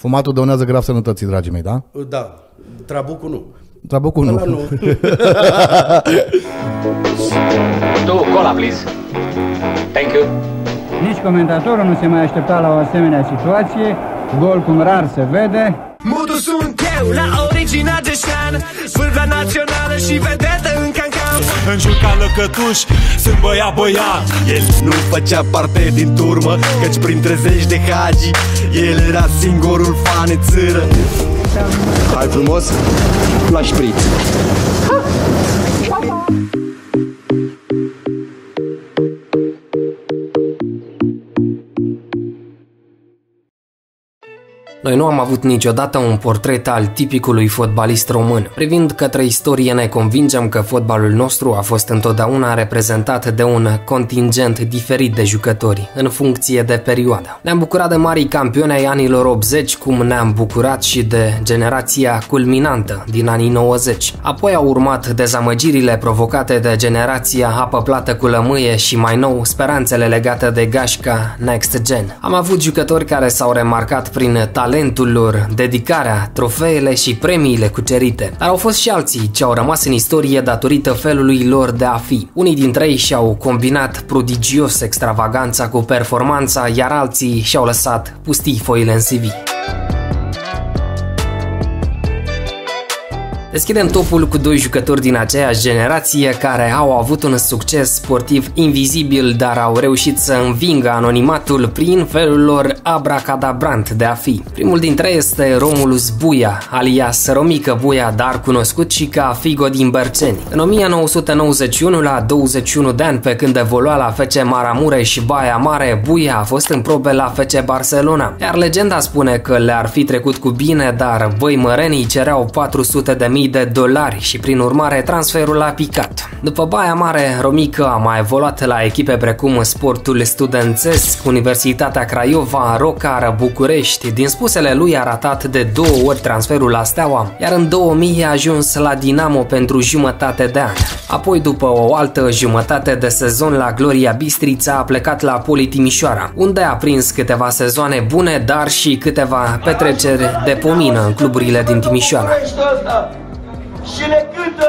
Fumatul dăunează grav sănătății, dragii mei, da? Da, trabucul nu. Trabucul nu. Tu, cola, please. Thank you. Nici comentatorul nu se mai aștepta la o asemenea situație. Gol cum rar se vede. Modul sunt eu, la originea de șan, vârfa națională și vedetă în cancan. În jur ca lăcătuș, sunt băiat. El nu făcea parte din turmă, căci printre zeci de hagi el era singurul fan în țără. Hai frumos, la șpriț. Noi nu am avut niciodată un portret al tipicului fotbalist român. Privind către istorie, ne convingem că fotbalul nostru a fost întotdeauna reprezentat de un contingent diferit de jucători, în funcție de perioadă. Ne-am bucurat de marii campioni ai anilor 80, cum ne-am bucurat și de generația culminantă din anii 90. Apoi au urmat dezamăgirile provocate de generația apă plată cu lămâie și mai nou speranțele legate de gașca Next Gen. Am avut jucători care s-au remarcat prin talentul lor, dedicarea, trofeele și premiile cucerite. Dar au fost și alții ce au rămas în istorie datorită felului lor de a fi. Unii dintre ei și-au combinat prodigios extravaganța cu performanța, iar alții și-au lăsat pustii foile în CV. Deschidem topul cu doi jucători din aceeași generație care au avut un succes sportiv invizibil, dar au reușit să învingă anonimatul prin felul lor abracadabrant de a fi. Primul dintre ei este Romulus Buia, alias Romică Buia, dar cunoscut și ca Figo din Berceni. În 1991, la 21 de ani, pe când evolua la FC Maramureș și Baia Mare, Buia a fost în probe la FC Barcelona, iar legenda spune că le-ar fi trecut cu bine, dar băimărenii cereau $400.000 și prin urmare transferul a picat. După Baia Mare, Romică a mai evoluat la echipe precum Sportul Studențesc, Universitatea Craiova, Rocar, București. Din spusele lui a ratat de 2 ori transferul la Steaua, iar în 2000 a ajuns la Dinamo pentru jumătate de an. Apoi, după o altă jumătate de sezon la Gloria Bistrița, a plecat la Poli Timișoara, unde a prins câteva sezoane bune, dar și câteva petreceri de pomină în cluburile din Timișoara. Și le cântă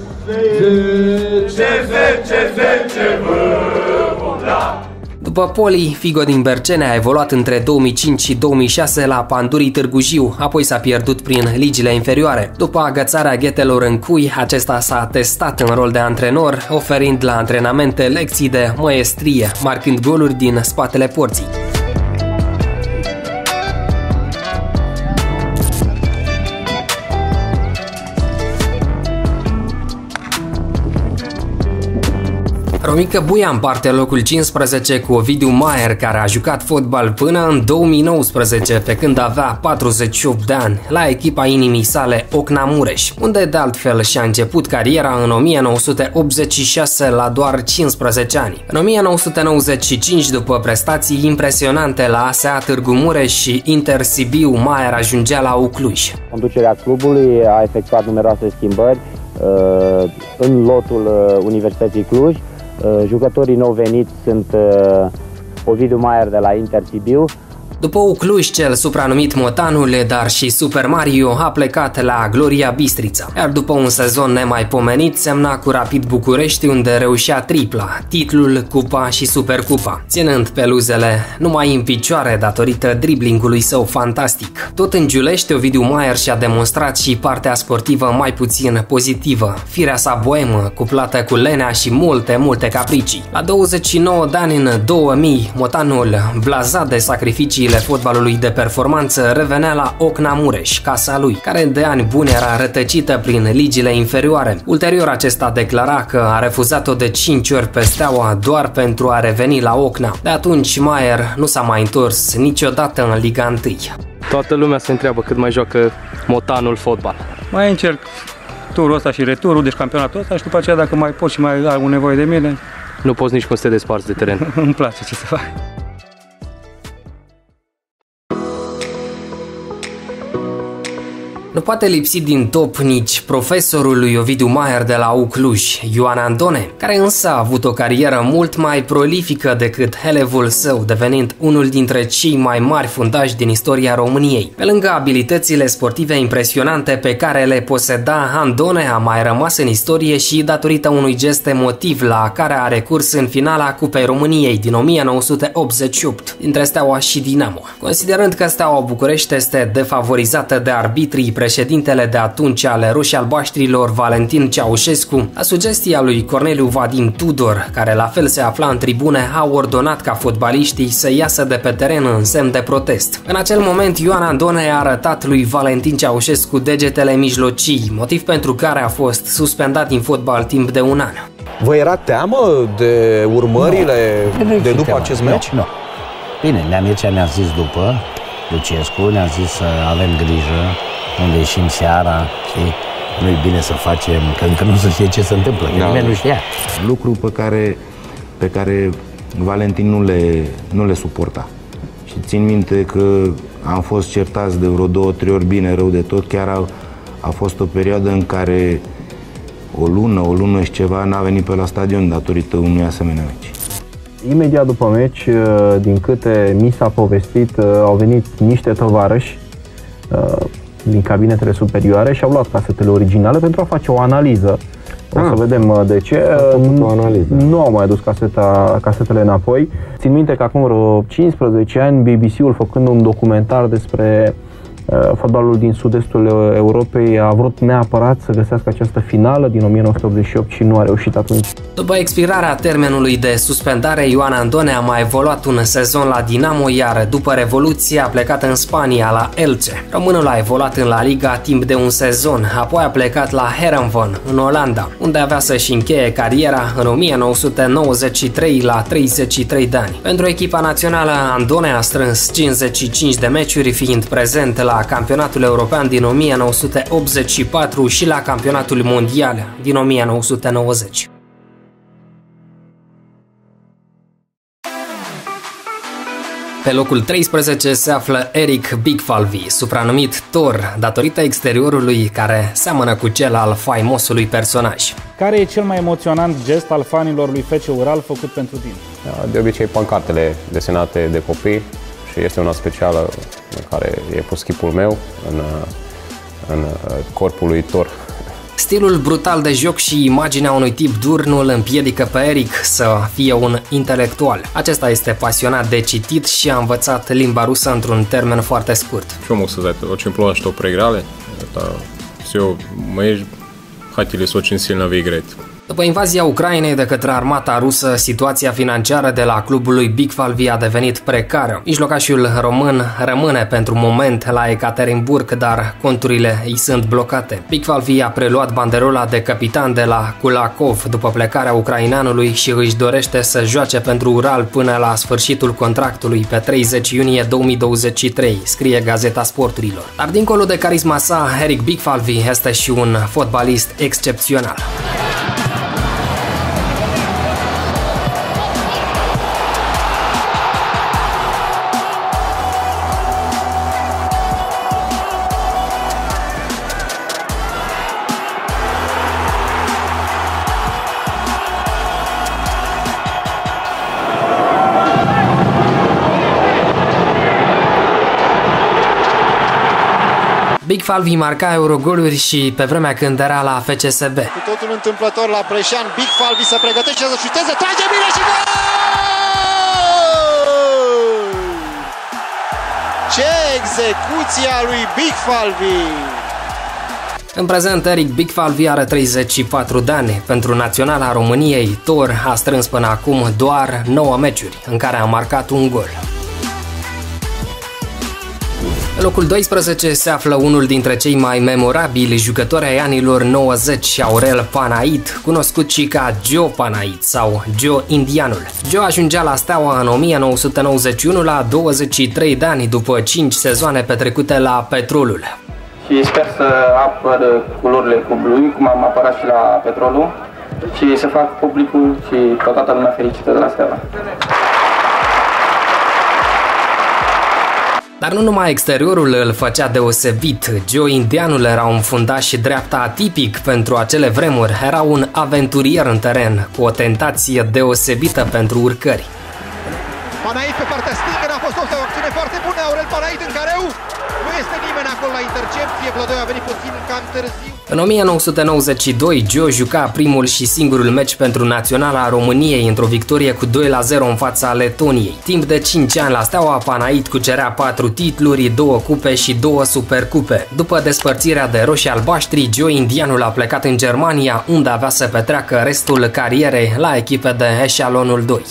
10 vom da. După Poli, Figo din Berceni a evoluat între 2005 și 2006 la Pandurii Târgu Jiu, apoi s-a pierdut prin ligile inferioare. După agățarea ghetelor în cui, acesta s-a testat în rol de antrenor, oferind la antrenamente lecții de măestrie, marcând goluri din spatele porții. Romică Buia împarte locul 15 cu Ovidiu Maier, care a jucat fotbal până în 2019, pe când avea 48 de ani, la echipa inimii sale Ocna Mureș, unde de altfel și-a început cariera în 1986 la doar 15 ani. În 1995, după prestații impresionante la ASEA Târgu Mureș și Inter Sibiu, Maier ajungea la Ucluj. Conducerea clubului a efectuat numeroase schimbări în lotul Universității Cluj. Jucătorii nou veniți sunt Ovidiu Maier de la Inter Sibiu. După Ucluj, cel supranumit Motanul, dar și Super Mario, a plecat la Gloria Bistrița, iar după un sezon nemaipomenit semna cu Rapid București, unde reușea tripla, titlul, cupa și supercupa, ținând peluzele numai în picioare datorită driblingului său fantastic. Tot în Giulești, Ovidiu Maier și-a demonstrat și partea sportivă mai puțin pozitivă, firea sa boemă, cuplată cu lenea și multe capricii. La 29 de ani, în 2000, Motanul, blazat de sacrificii fotbalului de performanță, revenea la Ocna Mureș, casa lui, care de ani buni era rătăcită prin ligile inferioare. Ulterior, acesta declara că a refuzat-o de 5 ori pe Steaua doar pentru a reveni la Ocna. De atunci, Maier nu s-a mai întors niciodată în Liga 1. Toată lumea se întreabă cât mai joacă Motanul fotbal. Mai încerc turul ăsta și returul, deci campionatul ăsta, și după aceea, dacă mai pot și mai au nevoie de mine, nu poți nici cum să te desparți de teren. Îmi place ce să fac. În Nu poate lipsi din top nici profesorul lui Ovidiu Maier de la U Cluj, Ioan Andone, care însă a avut o carieră mult mai prolifică decât elevul său, devenind unul dintre cei mai mari fundași din istoria României. Pe lângă abilitățile sportive impresionante pe care le poseda, Andone a mai rămas în istorie și datorită unui gest emotiv la care a recurs în finala Cupei României din 1988 dintre Steaua și Dinamo. Considerând că Steaua București este defavorizată de arbitrii, președintele de atunci ale roșii-albaștrilor, Valentin Ceaușescu, la sugestia lui Corneliu Vadim Tudor, care la fel se afla în tribune, a ordonat ca fotbaliștii să iasă de pe teren în semn de protest. În acel moment, Ioan Andone a arătat lui Valentin Ceaușescu degetele mijlocii, motiv pentru care a fost suspendat din fotbal timp de un an. Vă era teamă de urmările de după acest meci? Nu. Bine, Nea Mircea ne-a zis după, Lucescu, ne-a zis să avem grijă unde ieșim seara și nu-i bine să facem, că încă nu se știe ce se întâmplă, că nimeni nu știa. Lucru pe care Valentin nu le suporta. Și țin minte că am fost certați de vreo 2-3 ori bine, rău de tot. Chiar a fost o perioadă în care o lună și ceva n-a venit pe la stadion datorită unui asemenea meci. Imediat după meci, din câte mi s-a povestit, au venit niște tovarăși din cabinetele superioare și au luat casetele originale pentru a face o analiză. O să vedem de ce. Nu au mai adus casetele înapoi. Țin minte că acum vreo 15 ani BBC-ul, făcând un documentar despre fotbalul din sud-estul Europei, a vrut neapărat să găsească această finală din 1988 și nu a reușit atunci. După expirarea termenului de suspendare, Ioan Andone a mai evoluat un sezon la Dinamo, iar după Revoluție a plecat în Spania, la Elche. Românul a evoluat în La Liga timp de un sezon, apoi a plecat la Herenveen, în Olanda, unde avea să-și încheie cariera în 1993 la 33 de ani. Pentru echipa națională, Andone a strâns 55 de meciuri, fiind prezent la Campionatul European din 1984 și la Campionatul Mondial din 1990. Pe locul 13 se află Eric Bigfalvi, supranumit Thor, datorită exteriorului care seamănă cu cel al faimosului personaj. Care e cel mai emoționant gest al fanilor lui FC Ural făcut pentru tine? De obicei pancartele desenate de copii și este una specială în care e pus chipul meu în corpul lui Thor. Stilul brutal de joc și imaginea unui tip dur nu îl împiedică pe Eric să fie un intelectual. Acesta este pasionat de citit și a învățat limba rusă într-un termen foarte scurt. Что мог сказать? Очень плохо, что проиграли. Это все, мы хотели очень сильно выиграть. După invazia Ucrainei de către armata rusă, situația financiară de la clubul lui Bigfalvi a devenit precară. Mijlocașul român rămâne pentru moment la Ekaterinburg, dar conturile îi sunt blocate. Bigfalvi a preluat banderola de capitan de la Kulakov după plecarea ucraineanului și își dorește să joace pentru Ural până la sfârșitul contractului pe 30 iunie 2023, scrie Gazeta Sporturilor. Dar dincolo de carisma sa, Eric Bigfalvi este și un fotbalist excepțional. Bigfalvi marca Eurogoluri și pe vremea când era la FCSB. Cu totul întâmplător la Brescian, Bigfalvi se pregătește să șuteze, trage bine și gol! Ce execuție a lui Bigfalvi! În prezent, Eric Bigfalvi are 34 de ani. Pentru naționala României, Thor a strâns până acum doar 9 meciuri, în care a marcat un gol. Pe locul 12 se află unul dintre cei mai memorabili jucători ai anilor 90, Aurel Panait, cunoscut și ca Joe Panait sau Joe Indianul. Joe ajungea la Steaua în 1991 la 23 de ani, după 5 sezoane petrecute la Petrolul. Și sper să apăr culorile clubului, cum am apărat și la Petrolul, și să fac publicul și toată lumea fericită de la Steaua. Dar nu numai exteriorul îl făcea deosebit. Joe Indianul era un fundaș dreapta atipic pentru acele vremuri. Era un aventurier în teren, cu o tentație deosebită pentru urcări. Panait pe partea stângă, n-a fost o acțiune foarte bună, Aurel Panait în careu. Nu este nimeni acolo la intercepție, Vlădoi a venit puțin cam târziu. În 1992, Joe juca primul și singurul meci pentru Naționala României într-o victorie cu 2-0 în fața Letoniei. Timp de 5 ani la Steaua, Panait cucerea 4 titluri, 2 cupe și 2 supercupe. După despărțirea de roșii-albaștri, Joe Indianul a plecat în Germania, unde avea să petreacă restul carierei la echipe de eșalonul 2.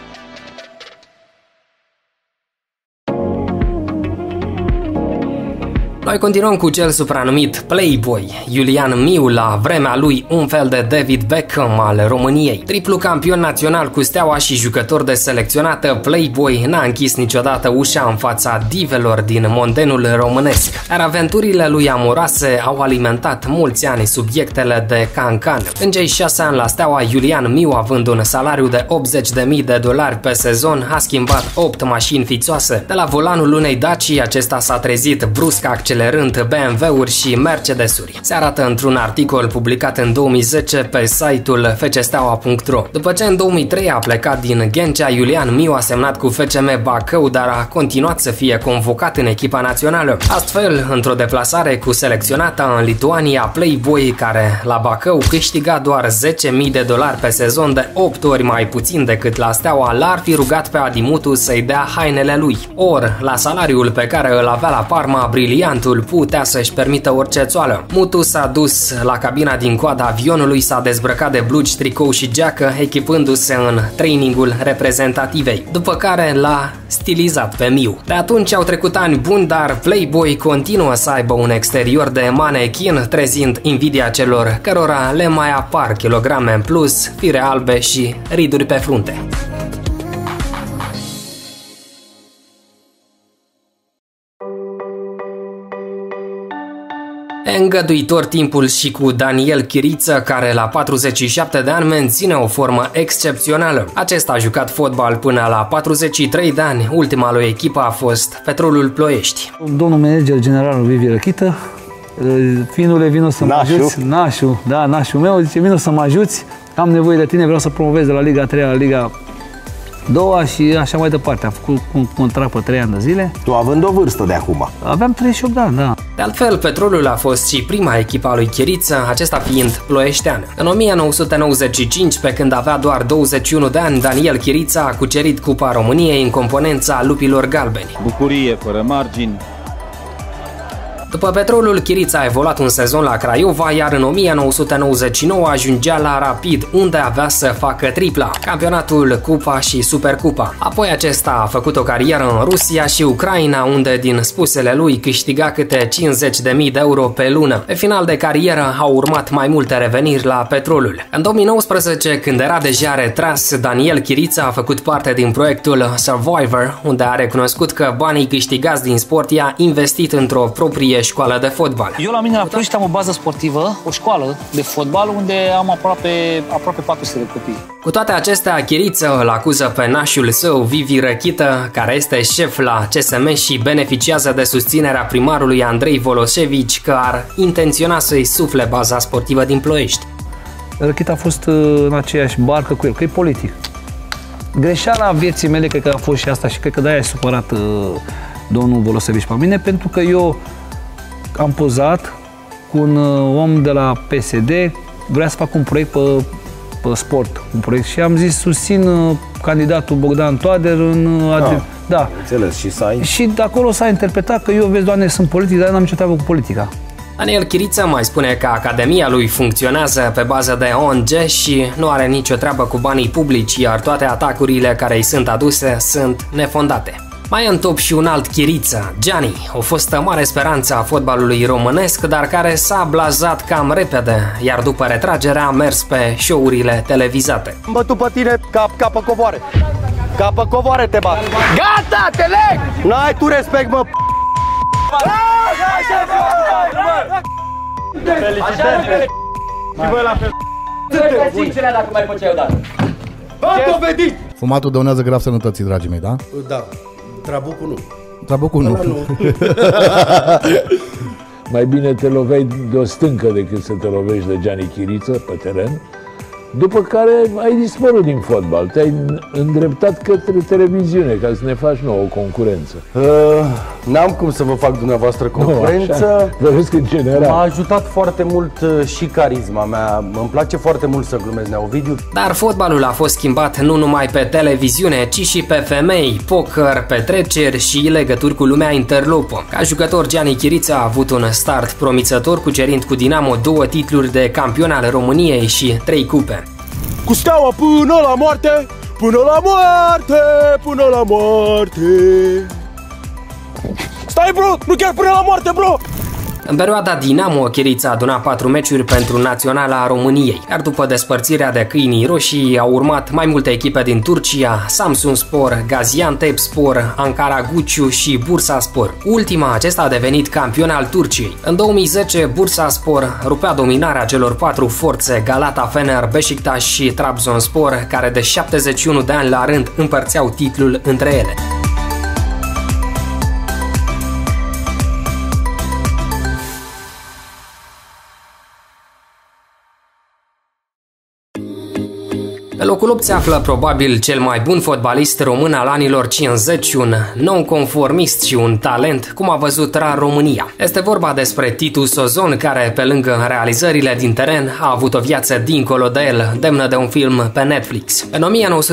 Noi continuăm cu cel supranumit Playboy, Iulian Miu, la vremea lui un fel de David Beckham al României. Triplu campion național cu Steaua și jucător de selecționată, Playboy n-a închis niciodată ușa în fața divelor din mondenul românesc. Dar aventurile lui amoroase au alimentat mulți ani subiectele de cancan. În cei 6 ani la Steaua, Iulian Miu, având un salariu de $80.000 pe sezon, a schimbat 8 mașini fițoase. De la volanul unei Daci, acesta s-a trezit brusc accelerând BMW-uri și Mercedes-uri. Se arată într-un articol publicat în 2010 pe site-ul fcsteaua.ro. După ce în 2003 a plecat din Ghencea, Iulian Miu a semnat cu FCM Bacău, dar a continuat să fie convocat în echipa națională. Astfel, într-o deplasare cu selecționata în Lituania, Playboy, care la Bacău câștiga doar $10.000 pe sezon, de 8 ori mai puțin decât la Steaua, l-ar fi rugat pe Adimutu să-i dea hainele lui. Or, la salariul pe care îl avea la Parma, briliantul putea să-și permită orice țoală. Mutu s-a dus la cabina din coada avionului, s-a dezbrăcat de blugi, tricou și geacă, echipându-se în trainingul reprezentativei, după care l-a stilizat pe Miu. De atunci au trecut ani buni, dar Playboy continuă să aibă un exterior de manechin, trezind invidia celor cărora le mai apar kilograme în plus, fire albe și riduri pe frunte. Îngăduitor timpul și cu Daniel Chiriță, care la 47 de ani menține o formă excepțională. Acesta a jucat fotbal până la 43 de ani. Ultima lui echipă a fost Petrolul Ploiești. Domnul manager general Vivi Răchită, finule, vino să mă ajuți. Nașul meu, zice, vino să mă ajuți, am nevoie de tine, vreau să promovez de la Liga 3 la Liga 2 și așa mai departe. Am făcut un contract pe 3 ani de zile. Tu având o vârstă de acum. Aveam 38 de ani, da. De altfel, Petrolul a fost și prima echipă a lui Chiriță, acesta fiind ploieștean. În 1995, pe când avea doar 21 de ani, Daniel Chiriță a cucerit Cupa României în componența Lupilor Galbeni. Bucurie fără margini. După Petrolul, Chiriță a evoluat un sezon la Craiova, iar în 1999 ajungea la Rapid, unde avea să facă tripla, campionatul, Cupa și Supercupa. Apoi acesta a făcut o carieră în Rusia și Ucraina, unde, din spusele lui, câștiga câte 50.000 de euro pe lună. Pe final de carieră au urmat mai multe reveniri la Petrolul. În 2019, când era deja retras, Daniel Chiriță a făcut parte din proiectul Survivor, unde a recunoscut că banii câștigați din sport i-a investit într-o proprie școală de fotbal. Eu la mine la Ploiești am o bază sportivă, o școală de fotbal unde am aproape 400 de copii. Cu toate acestea, Chiriță îl acuză pe nașul său, Vivi Răchită, care este șef la CSM și beneficiază de susținerea primarului Andrei Voloșevici, că ar intenționa să-i sufle baza sportivă din Ploiești. Răchită a fost în aceeași barcă cu el, că e politic. Greșeala vieții mele cred că a fost și asta și cred că de-aia e supărat domnul Voloșevici pe mine, pentru că eu am pozat cu un om de la PSD, vrea să fac un proiect pe sport, un proiect, și am zis susțin candidatul Bogdan Toader în... Da. Înțeles, și de acolo s-a interpretat că eu, vezi, Doamne, sunt politic, dar n-am nicio treabă cu politica. Daniel Chiriță mai spune că academia lui funcționează pe bază de ONG și nu are nicio treabă cu banii publici, iar toate atacurile care îi sunt aduse sunt nefondate. Mai în top și un alt Chiriță, Gianni, o fostă mare speranță a fotbalului românesc, dar care s-a blazat cam repede, iar după retragere a mers pe show-urile televizate. Am bătut pe tine ca pe covoare. Ca pe covoare te bat. Gata, te leg! N-ai tu respect, mă. Felicitări! Și voi la fel. Sincer, dacă mai făceai odată. V-am dovedit! Fumatul dăunează grav sănătății, dragii mei, da? Da. Trabucul nu. Trabucu nu. Mai bine te loveai de o stâncă decât să te lovești de Gianni Chiriță pe teren. După care ai dispărut din fotbal, te-ai îndreptat către televiziune ca să ne faci nouă o concurență. N-am cum să vă fac dumneavoastră concurență. Vezi că în general m-a ajutat foarte mult și carisma mea. Îmi place foarte mult să glumesc, Neovidiu. Dar fotbalul a fost schimbat nu numai pe televiziune, ci și pe femei, poker, petreceri și legături cu lumea interlopă. Ca jucător, Gianni Chiriță a avut un start promițător, cucerind cu Dinamo 2 titluri de campion al României și 3 cupe. Cu Steaua până la moarte, până la moarte, până la moarte. Stai, bro, nu chiar până la moarte, bro! În perioada Dinamo, Chiriță a adunat 4 meciuri pentru Naționala României, iar după despărțirea de Câinii Roșii au urmat mai multe echipe din Turcia, Samsunspor, Gaziantepspor, Ankara Guciu și Bursaspor. Ultima acesta a devenit campion al Turciei. În 2010, Bursaspor rupea dominarea celor 4 forțe Galata, Fener, Beşiktaş și Trabzonspor, care de 71 de ani la rând împărțeau titlul între ele. Pe locul 8 se află probabil cel mai bun fotbalist român al anilor 50, un nonconformist și un talent, cum a văzut rar România. Este vorba despre Titu Sozon, care, pe lângă realizările din teren, a avut o viață dincolo de el, demnă de un film pe Netflix. În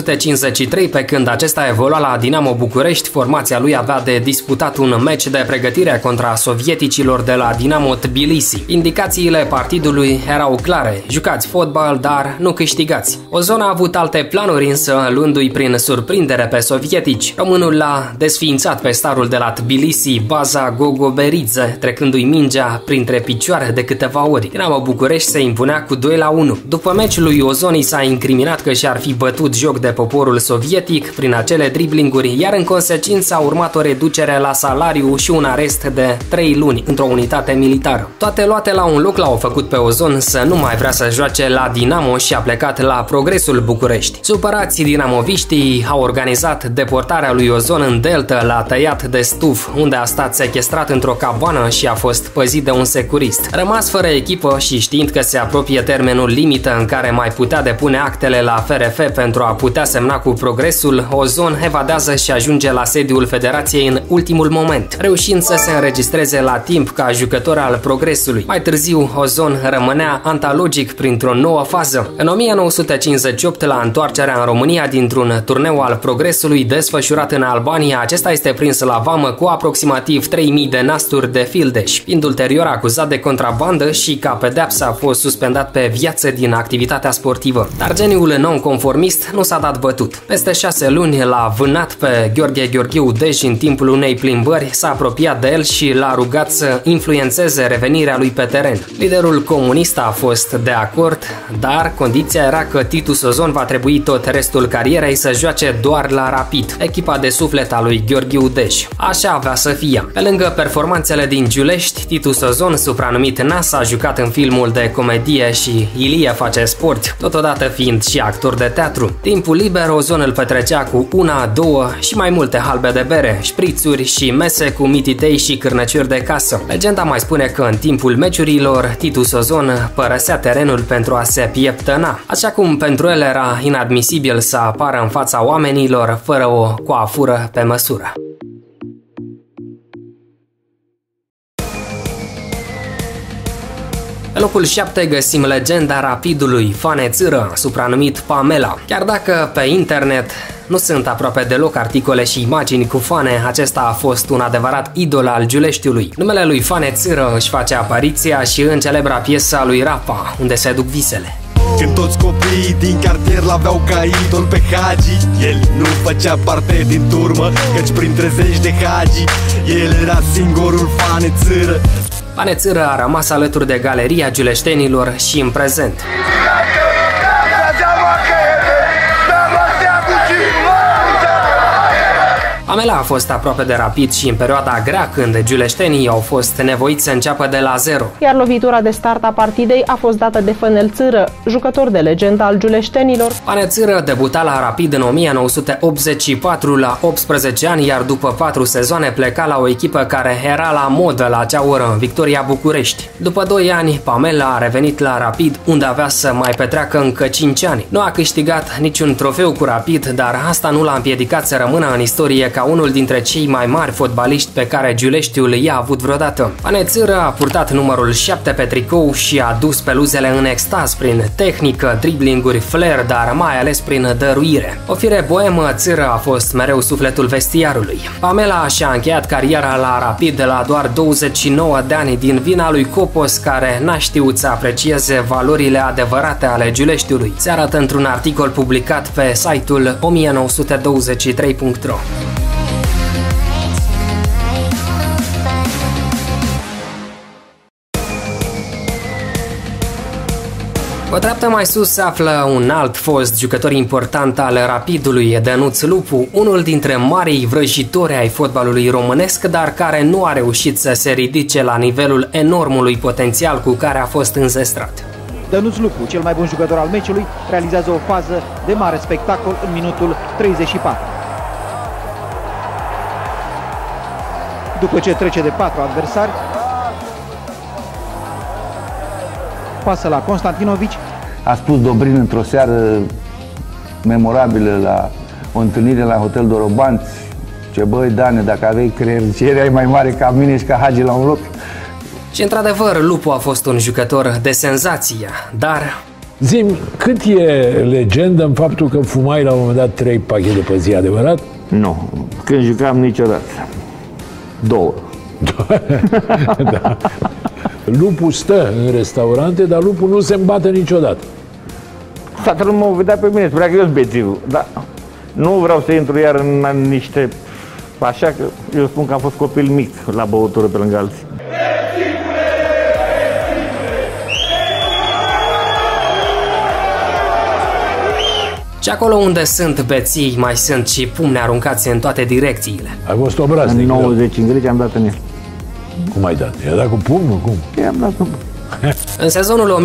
1953, pe când acesta evolua la Dinamo București, formația lui avea de disputat un meci de pregătire contra sovieticilor de la Dinamo Tbilisi. Indicațiile partidului erau clare: jucați fotbal, dar nu câștigați. Ozon a avut alte planuri, însă, luându-i prin surprindere pe sovietici, românul l-a desființat pe starul de la Tbilisi, Baza Gogoberidze, trecându-i mingea printre picioare de câteva ori. Dinamo București se impunea cu 2-1. După meciul lui Ozon i s-a incriminat că și-ar fi bătut joc de poporul sovietic prin acele driblinguri, iar în consecință a urmat o reducere la salariu și un arest de 3 luni într-o unitate militară. Toate luate la un loc l-au făcut pe Ozon să nu mai vrea să joace la Dinamo și a plecat la Progresul București. Supărații dinamoviștii au organizat deportarea lui Ozon în Delta, l-a tăiat de stuf, unde a stat sechestrat într-o cabană și a fost păzit de un securist. Rămas fără echipă și știind că se apropie termenul limită în care mai putea depune actele la FRF pentru a putea semna cu Progresul, Ozon evadează și ajunge la sediul Federației în ultimul moment, reușind să se înregistreze la timp ca jucător al Progresului. Mai târziu, Ozon rămânea antalogic printr-o nouă fază. În 1958, la întoarcerea în România dintr-un turneu al Progresului desfășurat în Albania, acesta este prins la vamă cu aproximativ 3000 de nasturi de fildeș, fiind ulterior acuzat de contrabandă și ca pedeapsă a fost suspendat pe viață din activitatea sportivă. Dar geniul nonconformist nu s-a dat bătut. Peste 6 luni l-a vânat pe Gheorghe Gheorghiu Dej în timpul unei plimbări, s-a apropiat de el și l-a rugat să influențeze revenirea lui pe teren. Liderul comunist a fost de acord, dar condiția era că Titu Sozon va trebui tot restul carierei să joace doar la Rapid, echipa de suflet a lui Gheorghiu Dej. Așa avea să fie. Pe lângă performanțele din Giulești, Titu Sozon, supranumit Nas, a jucat în filmul de comedie și Ilie face sport, totodată fiind și actor de teatru. Timpul liber, Ozon îl petrecea cu 1-2 și mai multe halbe de bere, șprițuri și mese cu mititei și cârnăciuri de casă. Legenda mai spune că în timpul meciurilor, Titu Sozon părăsea terenul pentru a se pieptăna, așa cum pentru el era inadmisibil să apară în fața oamenilor fără o coafură pe măsură. Pe locul 7 găsim legenda Rapidului, Fane Țâră, supranumit Pamela. Chiar dacă pe internet nu sunt aproape deloc articole și imagini cu Fane, acesta a fost un adevărat idol al Giuleștiului. Numele lui Fane Țâră își face apariția și în celebra piesă a lui Rapa, Unde se duc visele. Când toți copiii din cartier l-aveau ca idol pe Hagi, el nu făcea parte din turmă, căci printre zeci de Hagi el era singurul Fane Țâră. Fane Țâră a rămas alături de galeria giuleștenilor și în prezent. Pamela a fost aproape de Rapid și în perioada grea, când giuleștenii au fost nevoiți să înceapă de la zero. Iar lovitura de start a partidei a fost dată de Fănel Țâră, jucător de legendă al giuleștenilor. Pane Țâră debuta la Rapid în 1984 la 18 ani, iar după 4 sezoane pleca la o echipă care era la modă la acea oră, Victoria București. După 2 ani, Pamela a revenit la Rapid, unde avea să mai petreacă încă 5 ani. Nu a câștigat niciun trofeu cu Rapid, dar asta nu l-a împiedicat să rămână în istorie ca unul dintre cei mai mari fotbaliști pe care Giuleștiul i-a avut vreodată. Pane Țâră a purtat numărul 7 pe tricou și a dus peluzele în extaz prin tehnică, driblinguri, flair, dar mai ales prin dăruire. O fire boemă, Țâră a fost mereu sufletul vestiarului. Pamela și-a încheiat cariera la Rapid de la doar 29 de ani din vina lui Copos, care n-a știut să aprecieze valorile adevărate ale Giuleștiului. Se arată într-un articol publicat pe site-ul 1923.ro. O treaptă mai sus se află un alt fost jucător important al Rapidului, Dănuț Lupu, unul dintre marii vrăjitori ai fotbalului românesc, dar care nu a reușit să se ridice la nivelul enormului potențial cu care a fost înzestrat. Dănuț Lupu, cel mai bun jucător al meciului, realizează o fază de mare spectacol în minutul 34. După ce trece de 4 adversari, pasă la Constantinovici. A spus Dobrin într-o seară memorabilă la o întâlnire la Hotel Dorobanți: ce băi, Dane, dacă aveai creier, ce erai mai mare ca mine și ca Hagi la un loc. Și într-adevăr, Lupu a fost un jucător de senzație, dar... Zi-mi, cât e legendă în faptul că fumai la un moment dat 3 pachete pe zi, adevărat? Nu, când jucam niciodată. 2. Da. Lupu stă în restaurante, dar Lupu nu se îmbată niciodată. Toată lumea mă vedea pe mine, spunea că eu sunt bețiv, dar nu vreau să intru iar în niște... Așa că eu spun că am fost copil mic la băutură pe lângă alții. Și acolo unde sunt beții, mai sunt și pumne aruncați în toate direcțiile. Ai fost obraznic. În 90 în Grecia am dat în el. Cum ai dat? I-a dat cu pumnul? Cum? I-am dat cu În sezonul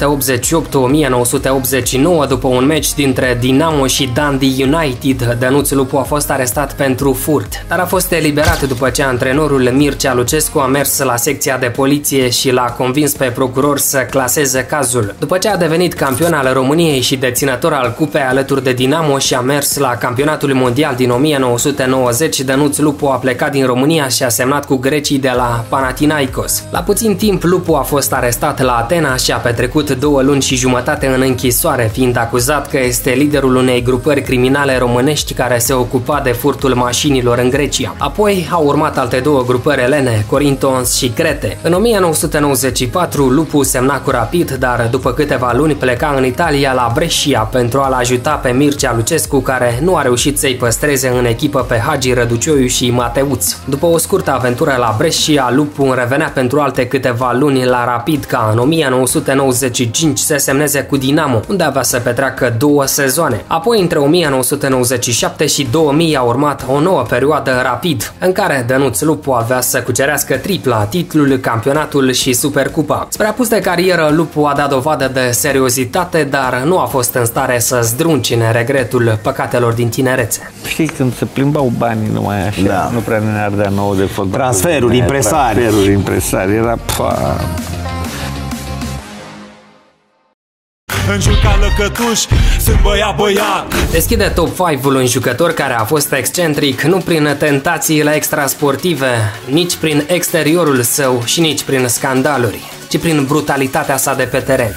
1988-1989, după un meci dintre Dinamo și Dundee United, Dănuț Lupu a fost arestat pentru furt, dar a fost eliberat după ce antrenorul Mircea Lucescu a mers la secția de poliție și l-a convins pe procuror să claseze cazul. După ce a devenit campion al României și deținător al cupei alături de Dinamo și a mers la campionatul mondial din 1990, Dănuț Lupu a plecat din România și a semnat cu grecii de la Panathinaikos. La puțin timp, Lupu a fost arestat la Atena și a petrecut 2 luni și jumătate în închisoare, fiind acuzat că este liderul unei grupări criminale românești care se ocupa de furtul mașinilor în Grecia. Apoi au urmat alte 2 grupări elene, Corintons și Crete. În 1994, Lupu semna cu Rapid, dar după câteva luni pleca în Italia la Brescia pentru a-l ajuta pe Mircea Lucescu, care nu a reușit să-i păstreze în echipă pe Hagi Răducioiu și Mateuț. După o scurtă aventură la Brescia, Lupu revenea pentru alte câteva luni la Rapid, ca în 1995 se semneze cu Dinamo, unde avea să petreacă 2 sezoane. Apoi, între 1997 și 2000 a urmat o nouă perioadă Rapid, în care Dănuț Lupu avea să cucerească tripla, titlul, campionatul și Supercupa. Spre apus de carieră, Lupu a dat dovadă de seriozitate, dar nu a fost în stare să zdruncine regretul păcatelor din tinerețe. Știi, când se plimbau banii numai așa, da. Nu prea ne ardea nouă de fotbal. Transferuri, impresari. Transferuri, impresari, era... În jur ca lăcătuși, sunt băiat. Deschide top 5-ul un jucător care a fost excentric nu prin tentațiile extrasportive, nici prin exteriorul său și nici prin scandaluri, ci prin brutalitatea sa de pe teren.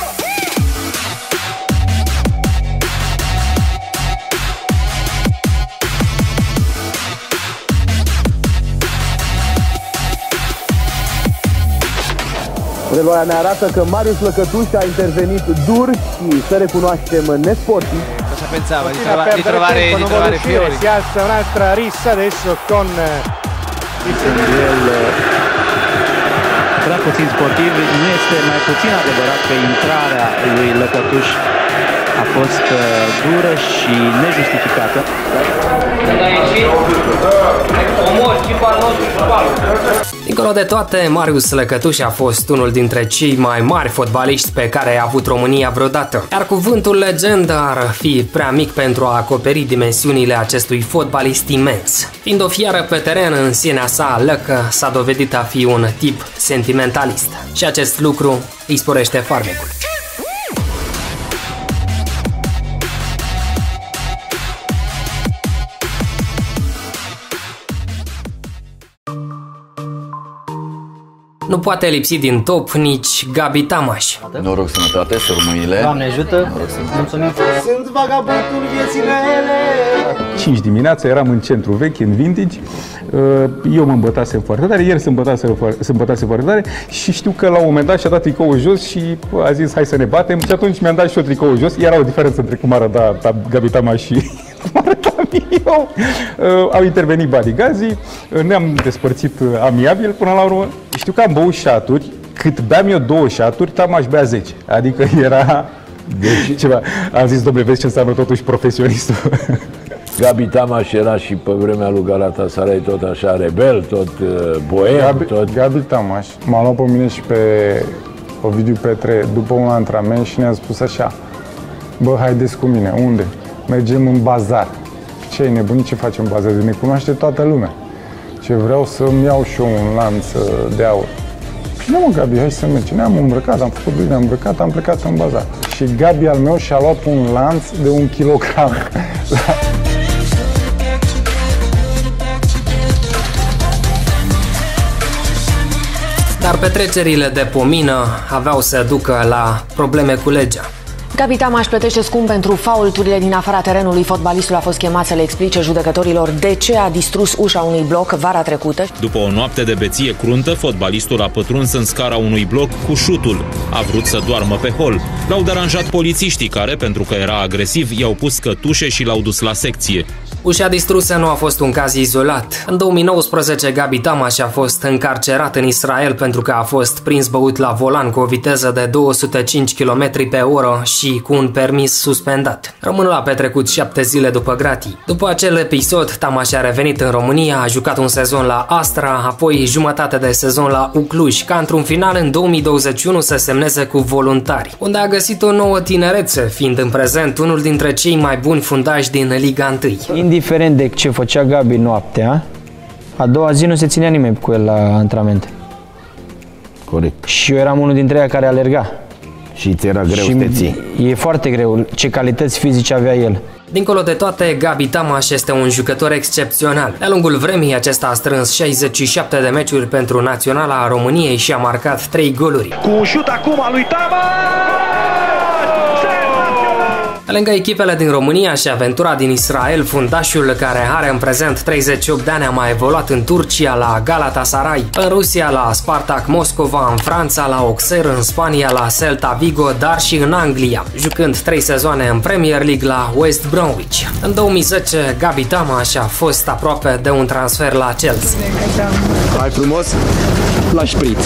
Preluarea ne arată că Marius Lăcătuș a intervenit dur și să recunoaștem nesportiv. Cosa pensava di trovare Fiori? Si alza un'altra rissa adesso con il Prea puțin sportiv, nu este mai puțin adevărat că intrarea lui Lăcătuș a fost dură și nejustificată. Dincolo de toate, Marius Lăcătuș a fost unul dintre cei mai mari fotbaliști pe care a avut România vreodată. Iar cuvântul legendă ar fi prea mic pentru a acoperi dimensiunile acestui fotbalist imens. Fiind o fiară pe teren în sinea sa, Lăcă s-a dovedit a fi un tip sentimentalist. Și acest lucru îi sporește farmecul. Nu poate lipsi din top nici Gabi Tamaș. Noroc, sănătate, sărmâile. Doamne ajută, mulțumim. Sunt vagabondul vieții mele. 5 dimineața, eram în centru vechi, în Vintage. Eu mă îmbătasem foarte tare, el se îmbătase foarte tare și știu că la un moment dat și-a dat tricoul jos și a zis hai să ne batem și atunci mi-am dat și eu tricoul jos. Era o diferență între cum arăta Gabi Tamaș și cum arătam eu. Au intervenit bodyguards-ii, ne-am despărțit amiabil până la urmă. Știu că am băut șaturi, cât beam eu 2 șaturi, Tamaș bea 10. Adică era ceva. Am zis, dom'le, vezi ce înseamnă totuși profesionistul. Gabi Tamaș era și pe vremea lui Galatasaray tot așa rebel, tot boem, Gabi Tamaș m-a luat pe mine și pe Ovidiu Petre după un antrenament și ne-a spus așa: bă, haideți cu mine. Unde? Mergem în bazar. Ce ai nebunit, ce facem în bazar? Ne cunoaște toată lumea. Ce vreau să-mi iau și eu un lanț de aur. Și nu, mă, Gabi, hai să mergem. Ne-am îmbrăcat, am făcut bine, am îmbrăcat, am plecat în bazar. Și Gabi al meu și-a luat un lanț de 1 kilogram. Dar petrecerile de pomină aveau să ducă la probleme cu legea. Gabi Tamaș plătește scump pentru faulturile din afara terenului. Fotbalistul a fost chemat să le explice judecătorilor de ce a distrus ușa unui bloc vara trecută. După o noapte de beție cruntă, fotbalistul a pătruns în scara unui bloc cu șutul. A vrut să doarmă pe hol. L-au deranjat polițiștii care, pentru că era agresiv, i-au pus cătușe și l-au dus la secție. Ușa distrusă nu a fost un caz izolat. În 2019, Gabi Tamaș a fost încarcerat în Israel pentru că a fost prins băut la volan cu o viteză de 205 km pe oră și cu un permis suspendat. Românul a petrecut 7 zile după gratii. După acel episod, Tamaș a revenit în România, a jucat un sezon la Astra, apoi jumătate de sezon la Ucluj, ca într-un final în 2021 să semneze cu Voluntari, unde a găsit o nouă tinerețe, fiind în prezent unul dintre cei mai buni fundași din Liga 1. Indiferent de ce făcea Gabi noaptea, a doua zi nu se ținea nimeni cu el la antrenamente. Corect. Și eu eram unul dintre ei care alerga. Și ți era greu să te ții. E foarte greu. Ce calități fizice avea el. Dincolo de toate, Gabi Tamaș este un jucător excepțional. De-a lungul vremii, acesta a strâns 67 de meciuri pentru Naționala României și a marcat 3 goluri. Cu un șut acum al lui Tamaș! Pe lângă echipele din România și aventura din Israel, fundașul, care are în prezent 38 de ani, a mai evoluat în Turcia la Galatasaray, în Rusia la Spartak Moscova, în Franța la Auxerre, în Spania la Celta Vigo, dar și în Anglia, jucând 3 sezoane în Premier League la West Bromwich. În 2010, Gabi Tamaș a fost aproape de un transfer la Chelsea. Hai frumos la șpriț!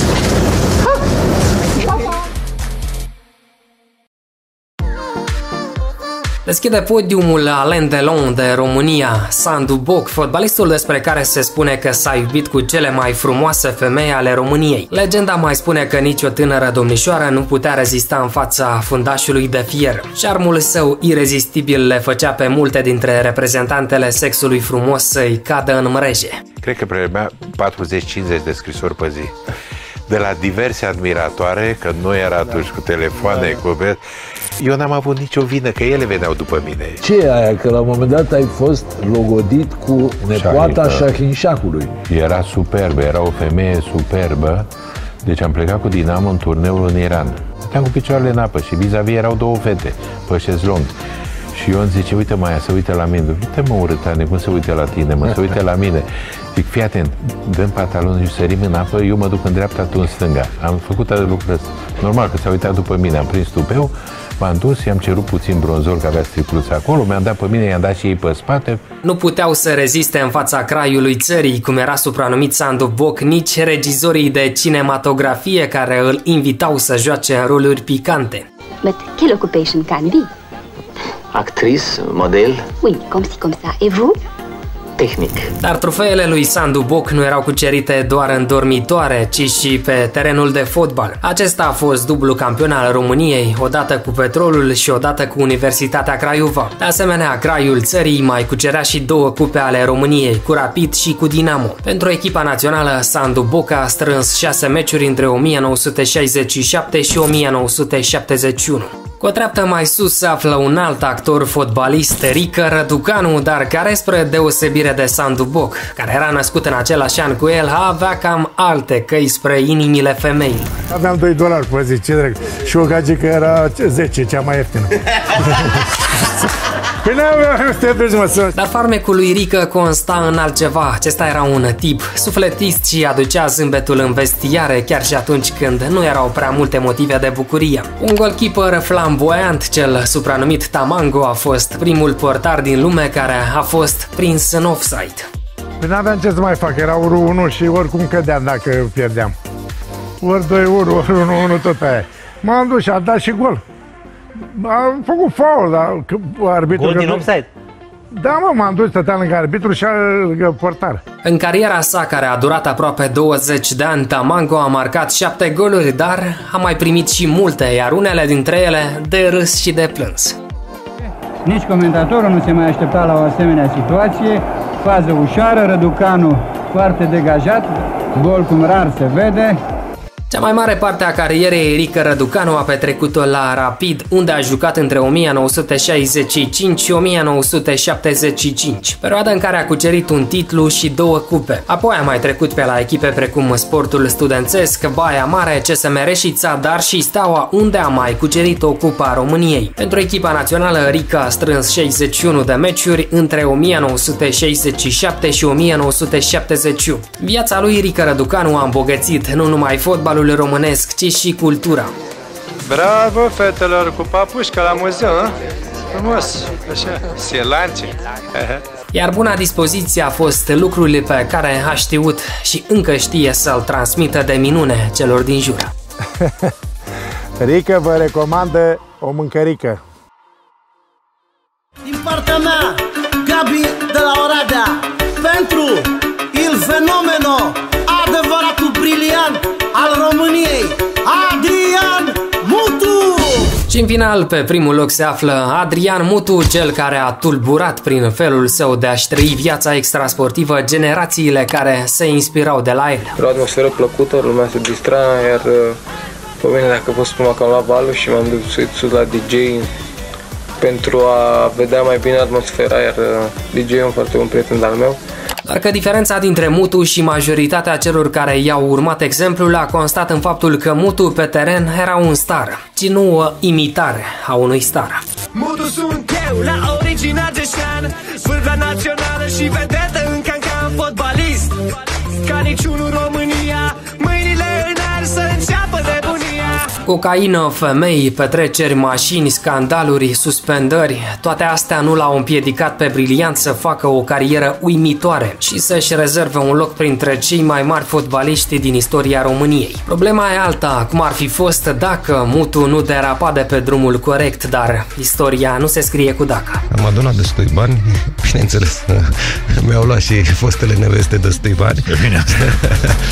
Deschide podiumul Alain Delon de România, Sandu Boc, fotbalistul despre care se spune că s-a iubit cu cele mai frumoase femei ale României. Legenda mai spune că nicio tânără domnișoară nu putea rezista în fața fundașului de fier. Șarmul său irezistibil le făcea pe multe dintre reprezentantele sexului frumos să-i cadă în mreje. Cred că primea 40-50 de scrisori pe zi. De la diverse admiratoare, că nu era atunci cu telefoane, cu... Eu n-am avut nicio vină, că ele veneau după mine. Ce e aia? Că la un moment dat ai fost logodit cu nepoata Shahinshahului. Era superbă, era o femeie superbă. Deci am plecat cu Dinamo în turneul în Iran. Stăteam cu picioarele în apă și vis-a-vis erau 2 fete pe șezlong. Și Ion zice, uite Maia, să uite la mine. Uite mă, urâtane, cum se uite la tine, mă, să uite la mine. Zic, fii atent, dăm pantaloni și sărim în apă, eu mă duc în dreapta, tu în stânga. Am făcut lucrul ăsta. Normal că s-a uitat după mine, am prins tupeu, m-am dus, i-am cerut puțin bronzor, că avea stricluță acolo, mi-am dat pe mine, i-am dat și ei pe spate. Nu puteau să reziste în fața craiului țării, cum era supranumit Sandu Boc, nici regizorii de cinematografie care îl invitau să joace în roluri picante. But quelle occupation can be? Actrice, model. Oui, comme ci, comme ça. Et vous? tehnic. Dar trofeele lui Sandu Boc nu erau cucerite doar în dormitoare, ci și pe terenul de fotbal. Acesta a fost dublu campion al României, odată cu Petrolul și odată cu Universitatea Craiova. De asemenea, Craiul țării mai cucerea și 2 cupe ale României, cu Rapid și cu Dinamo. Pentru echipa națională, Sandu Boc a strâns 6 meciuri între 1967 și 1971. Cu o treaptă mai sus se află un alt actor fotbalist, Rică Răducanu, dar care, spre deosebire de Sandu Boc, care era născut în același an cu el, avea cam alte căi spre inimile femeilor. Aveam $2 pe zi, ce drept. Și o gagică era 10, cea mai ieftină. Dar farmecul lui Rică consta în altceva. Acesta era un tip sufletist și aducea zâmbetul în vestiare chiar și atunci când nu erau prea multe motive de bucurie. Un goalkeeper flamboyant, cel supranumit Tamango, a fost primul portar din lume care a fost prins în offside. Păi n-aveam ce să mai fac, era 1-1 și oricum cădeam dacă pierdeam. Ori 2-1, ori 1-1, tot aia. M-am dus și a dat și gol. Am făcut foul, dar arbitrul... Gol din offside? Da, m-am dus, stăteam lângă arbitru și lângă portar. În cariera sa, care a durat aproape 20 de ani, Tamango a marcat 7 goluri, dar a mai primit și multe, iar unele dintre ele de râs și de plâns. Nici comentatorul nu se mai aștepta la o asemenea situație. Fază ușoară, Răducanu foarte degajat, gol cum rar se vede. Cea mai mare parte a carierei Rică Răducanu a petrecut-o la Rapid, unde a jucat între 1965 și 1975, perioada în care a cucerit un titlu și 2 cupe. Apoi a mai trecut pe la echipe precum Sportul Studențesc, Baia Mare, CSM Reșița, dar și Steaua, unde a mai cucerit o cupă a României. Pentru echipa națională, Rică a strâns 61 de meciuri între 1967 și 1971. Viața lui Rică Răducanu a îmbogățit nu numai fotbalul românesc, ci și cultura. Bravo, fetelor, cu papușca la muzeu, a? Frumos, așa, sielanci. Iar buna dispoziție a fost lucrul pe care a știut și încă știe să-l transmită de minune celor din jur. Rică vă recomandă o mâncărică. Din partea mea, Gabi de la Oradea, pentru il fenomeno, adevăratul briliant al României, Adrian Mutu! Și în final, pe primul loc se află Adrian Mutu, cel care a tulburat prin felul său de a-și trăi viața extrasportivă generațiile care se inspirau de la el. O atmosferă plăcută, lumea se distra, iar pe mine, dacă pot spune că am luat valul și m-am dus la DJ pentru a vedea mai bine atmosfera, iar DJ-ul e un foarte bun prieten al meu. Doar că diferența dintre Mutu și majoritatea celor care i-au urmat exemplul a constat în faptul că Mutu pe teren era un star, ci nu o imitare a unui star. Mutu sunt eu, la origine ardeșean, vârfea națională și vedetă în cancan, fotbalist ca niciunul România, mâinile în aer să înceapă nebunia. Cocaină, femei, petreceri, mașini, scandaluri, suspendări, toate astea nu l-au împiedicat pe briliant să facă o carieră uimitoare și să-și rezerve un loc printre cei mai mari fotbaliști din istoria României. Problema e alta, cum ar fi fost dacă Mutu nu derapa de pe drumul corect, dar istoria nu se scrie cu dacă. Am adunat destui bani, bineînțeles, mi-au luat și fostele neveste destui bani. Bine.